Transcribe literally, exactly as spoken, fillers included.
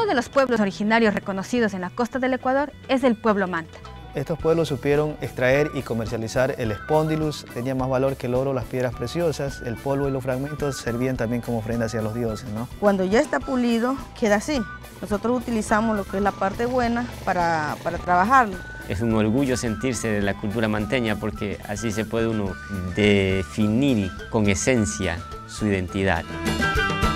de los pueblos originarios reconocidos en la costa del Ecuador es el pueblo Manta. Estos pueblos supieron extraer y comercializar el espondylus, tenía más valor que el oro, las piedras preciosas, el polvo y los fragmentos servían también como ofrenda hacia los dioses, ¿no? Cuando ya está pulido, queda así. Nosotros utilizamos lo que es la parte buena para, para trabajarlo. Es un orgullo sentirse de la cultura manteña porque así se puede uno definir con esencia su identidad.